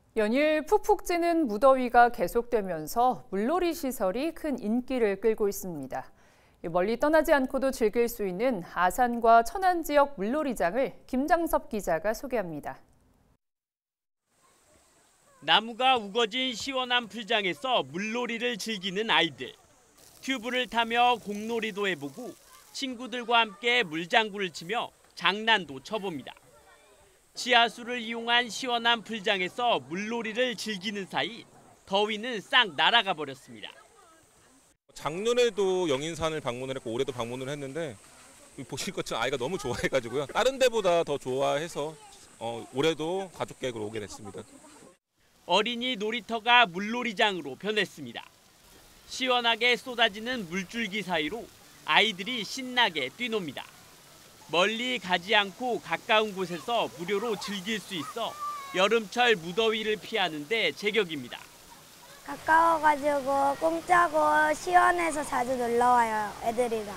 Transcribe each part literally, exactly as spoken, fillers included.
연일 푹푹 찌는 무더위가 계속되면서 물놀이 시설이 큰 인기를 끌고 있습니다. 멀리 떠나지 않고도 즐길 수 있는 아산과 천안 지역 물놀이장을 김장섭 기자가 소개합니다. 나무가 우거진 시원한 풀장에서 물놀이를 즐기는 아이들. 튜브를 타며 공놀이도 해보고 친구들과 함께 물장구를 치며 장난도 쳐봅니다. 지하수를 이용한 시원한 풀장에서 물놀이를 즐기는 사이 더위는 싹 날아가 버렸습니다. 작년에도 영인산을 방문을 했고 올해도 방문을 했는데 보실 것처럼 아이가 너무 좋아해가지고요. 다른 데보다 더 좋아해서 어, 올해도 가족 계획으로 오게 됐습니다. 어린이 놀이터가 물놀이장으로 변했습니다. 시원하게 쏟아지는 물줄기 사이로 아이들이 신나게 뛰놉니다. 멀리 가지 않고 가까운 곳에서 무료로 즐길 수 있어 여름철 무더위를 피하는 데 제격입니다. 가까워가지고 공짜고 시원해서 자주 놀러와요, 애들이랑.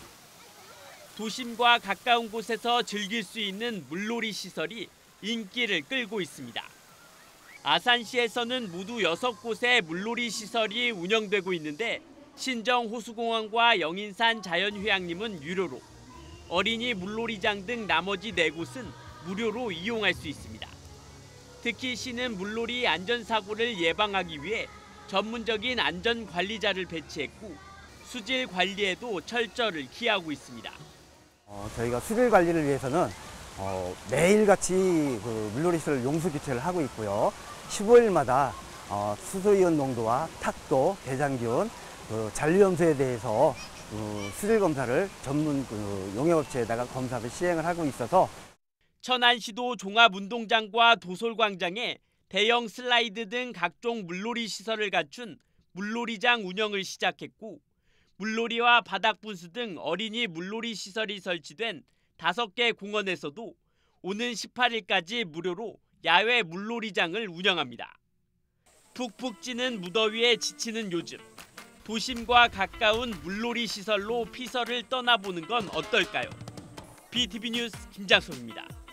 도심과 가까운 곳에서 즐길 수 있는 물놀이 시설이 인기를 끌고 있습니다. 아산시에서는 모두 여섯 곳의 물놀이 시설이 운영되고 있는데 신정 호수공원과 영인산 자연휴양림은 유료로, 어린이 물놀이장 등 나머지 네 곳은 무료로 이용할 수 있습니다. 특히 시는 물놀이 안전사고를 예방하기 위해 전문적인 안전관리자를 배치했고 수질 관리에도 철저를 기하고 있습니다. 어, 저희가 수질 관리를 위해서는 어, 매일같이 그 물놀이 시설 용수 교체를 하고 있고요. 십오 일마다 어, 수소이온 농도와 탁도, 대장기온, 그 잔류염수에 대해서 그 수질 검사를 전문 그 용역업체에다가 검사를 시행을 하고 있어서 천안시도 종합운동장과 도솔광장에 대형 슬라이드 등 각종 물놀이 시설을 갖춘 물놀이장 운영을 시작했고 물놀이와 바닥분수 등 어린이 물놀이 시설이 설치된 다섯 개 공원에서도 오는 십팔 일까지 무료로 야외 물놀이장을 운영합니다. 푹푹 찌는 무더위에 지치는 요즘, 도심과 가까운 물놀이 시설로 피서를 떠나보는 건 어떨까요? 비티비 뉴스 김장섭입니다.